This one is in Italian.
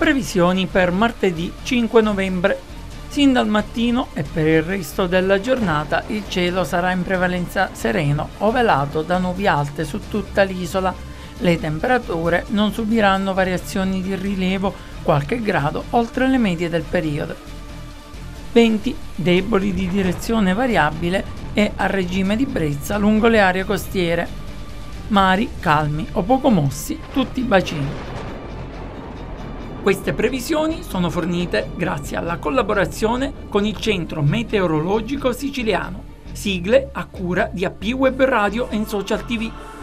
Previsioni per martedì 5 novembre. Sin dal mattino e per il resto della giornata il cielo sarà in prevalenza sereno o velato da nubi alte su tutta l'isola. Le temperature non subiranno variazioni di rilievo, qualche grado oltre le medie del periodo. Venti deboli di direzione variabile e a regime di brezza lungo le aree costiere. Mari calmi o poco mossi tutti i bacini. Queste previsioni sono fornite grazie alla collaborazione con il Centro Meteorologico Siciliano. Sigle a cura di AP Web Radio e Social TV.